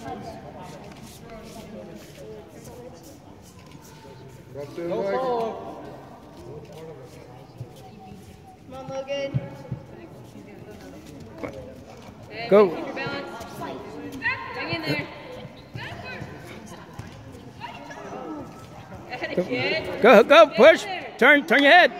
Go forward. Come on, Logan. Go. Keep your balance. Hang in there. Go, kid. Go, push. Turn your head.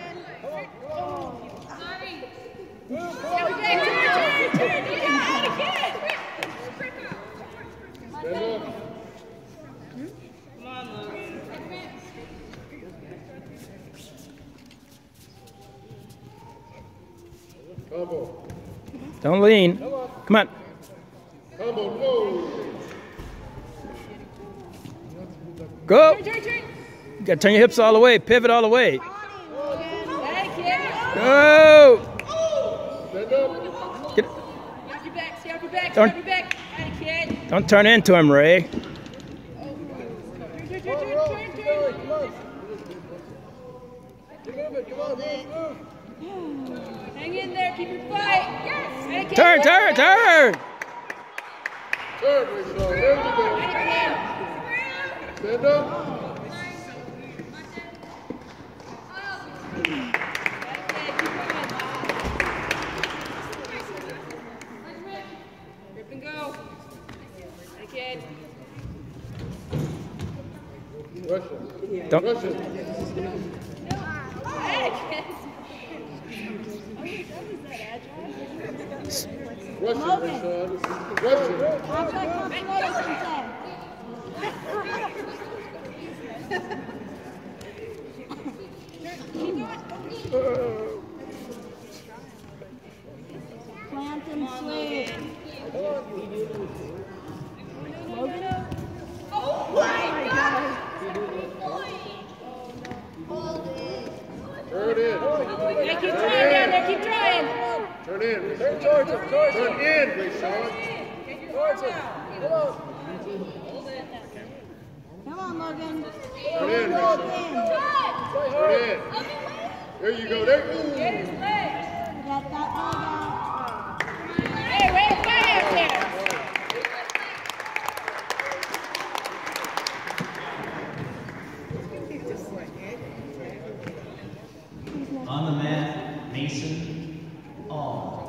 Don't lean. Come on. Go. You gotta turn your hips all the way. Pivot all the way. Go. Get. Don't turn into him, Ray. Hang in there, keep your fight. Yes. Turn. Turn, Rachel. There you go. Stand up. Grip and go. Hey, kid. Don't. Plant and sleep. Logan? Oh my God! Turn in. Yeah, keep trying down there, keep trying. Turn in. Turn towards him. Turn in, Rashawn. Towards him. Come on, Logan. Turn in, Rashawn. Turn in. There you go. There you go. Get his legs. Get that ball out. Hey, way up there. On the mat, Mason All.